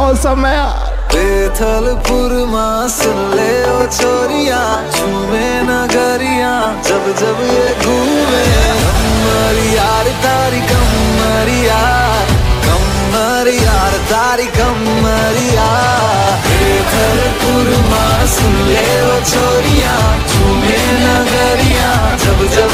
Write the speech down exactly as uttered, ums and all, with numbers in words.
मौसम है यार। बेथलपुर माँ सुन ले ओ छोरिया, झूमे नगरिया जब जब ये घूमे। कमर यार तारी कमर यार, कमर यार तारी कमर यार। बेथलपुर माँ सुन ले ओ छोरिया, झूमे नगरिया जब जब